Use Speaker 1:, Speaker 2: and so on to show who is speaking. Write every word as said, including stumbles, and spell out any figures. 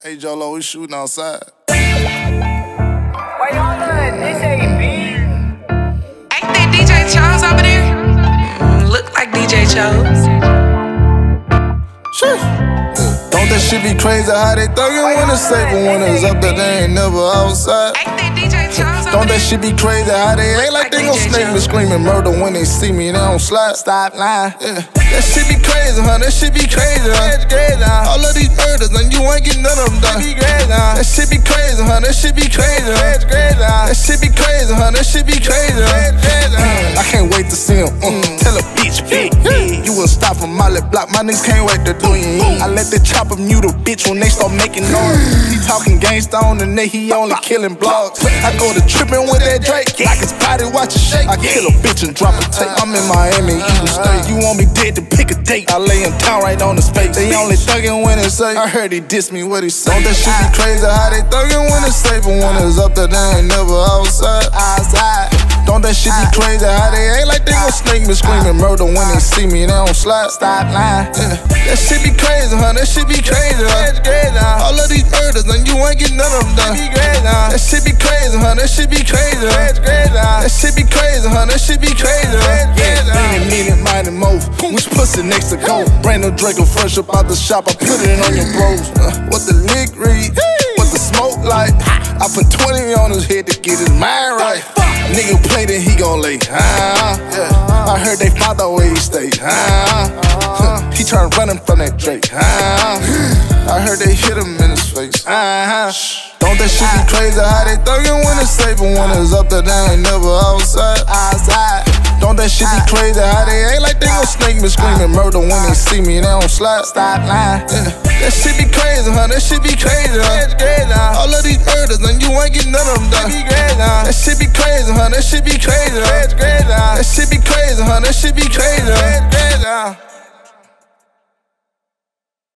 Speaker 1: Hey, Jolo, we shooting outside.
Speaker 2: Why y'all not D J B?
Speaker 3: Ain't that D J Charles over there? Mm, look like D J Charles.
Speaker 1: Sure. Don't that shit be crazy how they thuggin' when it's safe, but when it's up there, they ain't never outside.
Speaker 3: Ain't that D J Charles over
Speaker 1: Don't that
Speaker 3: there?
Speaker 1: shit be crazy how they act like they gon' snake me, screaming murder when they see me, they don't slide. Stop lying. Yeah. That shit be crazy, huh? That shit be crazy, huh? All of these murders and you ain't getting none of them done. That shit be crazy, huh? That shit be crazy, huh? That shit be crazy, huh? That shit be crazy, huh? I can't wait to see him. Mm. Tell a bitch, bitch, you will stop from my lip block. My niggas can't wait to do you. I let the chopper mute a bitch when they start making noise. He talking gangsta on the net, he only killing blogs. I go to tripping with that Drake, like his body watch it shake. I kill a bitch and drop a tape. I'm in Miami, eating steak. You want me dead to pick a date? I lay in town right on his face. They only thuggin' when it's safe. I heard he diss me, what he say? Don't that shit be crazy how they thuggin' when it's safe, but when it's up there, they ain't never outside. Outside. Don't that shit be crazy how they act like they gon' snake me, screaming murder when they see me, they don't slide. Stop lying. Yeah. That shit be crazy, huh? That shit be crazy, huh? All of these murders and you ain't getting none of them done. That shit be crazy, huh? That shit be crazy, huh? That shit be crazy, huh? That shit be crazy, huh? Meaning, meaning, minding move. Which pussy next to go? Brand new Draco fresh up out the shop, I put it on your bros. Uh, what the lick read? What the smoke like? I put twenty on his head to get his mind right. Nigga play, then he gon' lay. Ah, yeah. I heard they found out where he stay. Ah, he turned running from that Drake. Ah, I heard they hit him in his face. Ah, don't that shit be crazy how they thuggin' when it's safe, but when it's up there, they ain't never outside. Outside. Don't that shit be crazy how they act like they gon' snake me, screaming murder when they see me, they don't slide. Stop lying. Yeah. That shit be crazy, huh? That shit be crazy, huh? All of these murders and you ain't getting none of them done. That shit be crazy, huh? That shit be crazy, huh? That shit be crazy, huh? That shit be crazy, huh?